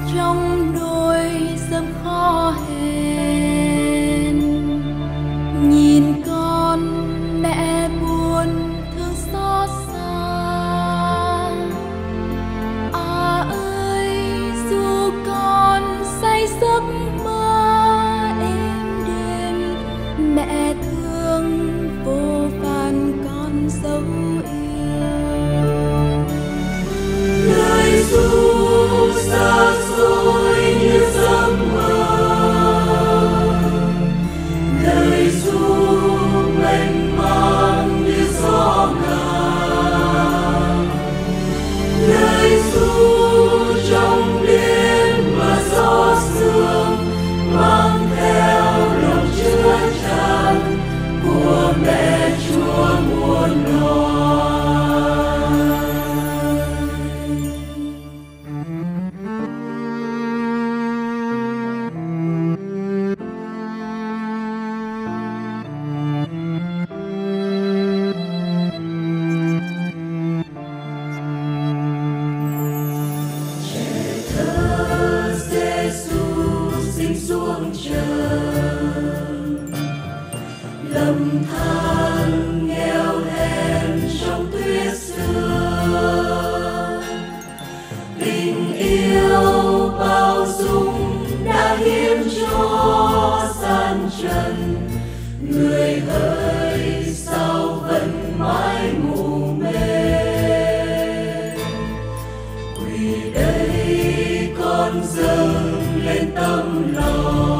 trong nỗi giấc khó hẹn, nhìn con mẹ buồn thương xót xa. Ơi dù con say giấc mơ êm đêm, mẹ thương vô vàn con dấu yêu. Lời ru xa xôi như giấc mơ, lời ru mênh mang như gió ngàn, lời ru trong đêm mà gió sương mang theo lòng chứa chan của mẹ Chúa muôn loài. Xuống trần lầm than nghèo hèn trong tuyết sương, tình yêu bao dung đã hiến cho gian trần, người hỡi sao vẫn mãi mù mê. Quỳ đây con dâng lên tấm lòng